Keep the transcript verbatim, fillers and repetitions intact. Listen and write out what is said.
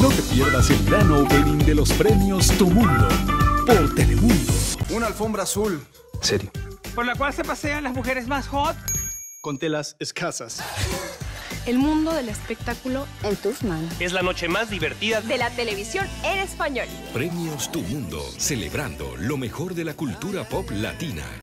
No te pierdas el gran opening de los premios Tu Mundo por Telemundo. Una alfombra azul. ¿Serio? Por la cual se pasean las mujeres más hot. Con telas escasas. El mundo del espectáculo en tus manos. Es la noche más divertida de la televisión en español. Premios Tu Mundo, celebrando lo mejor de la cultura pop latina.